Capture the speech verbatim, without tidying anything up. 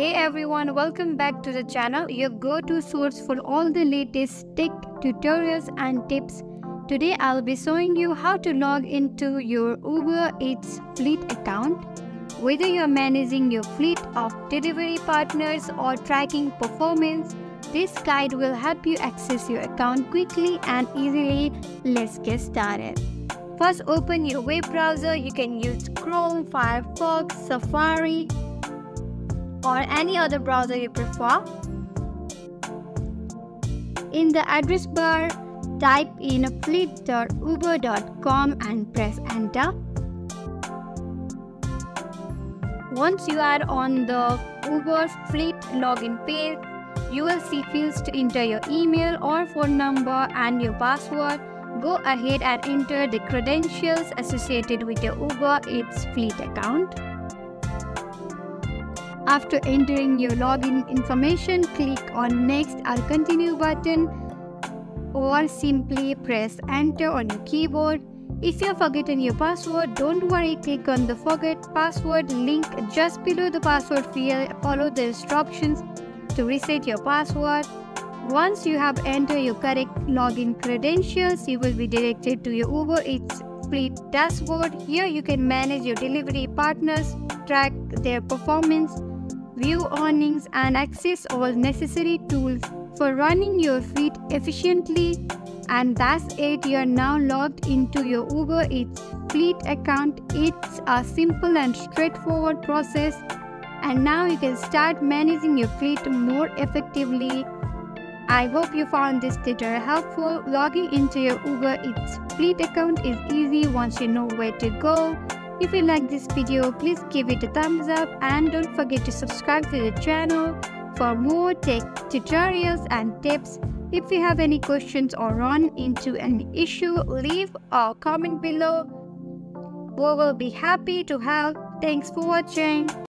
Hey everyone, welcome back to the channel, your go-to source for all the latest tech tutorials and tips. Today I'll be showing you how to log into your Uber Eats fleet account. Whether you're managing your fleet of delivery partners or tracking performance, this guide will help you access your account quickly and easily. Let's get started. First, open your web browser. You can use Chrome, Firefox, Safari, or any other browser you prefer. In the address bar, type in fleet dot uber dot com and press enter. Once you are on the Uber Fleet login page, you will see fields to enter your email or phone number and your password. Go ahead and enter the credentials associated with your Uber Eats fleet account. After entering your login information, click on Next or Continue button or simply press Enter on your keyboard. If you have forgotten your password, don't worry, click on the Forget Password link just below the password field. Follow the instructions to reset your password. Once you have entered your correct login credentials, you will be directed to your Uber Eats fleet dashboard. Here you can manage your delivery partners, track their performance, view earnings, and access all necessary tools for running your fleet efficiently. And that's it, you are now logged into your Uber Eats fleet account. It's a simple and straightforward process, and now you can start managing your fleet more effectively. I hope you found this tutorial helpful. Logging into your Uber Eats fleet account is easy once you know where to go. If you like this video, please give it a thumbs up and don't forget to subscribe to the channel for more tech tutorials and tips. If you have any questions or run into an issue, leave a comment below. We will be happy to help. Thanks for watching.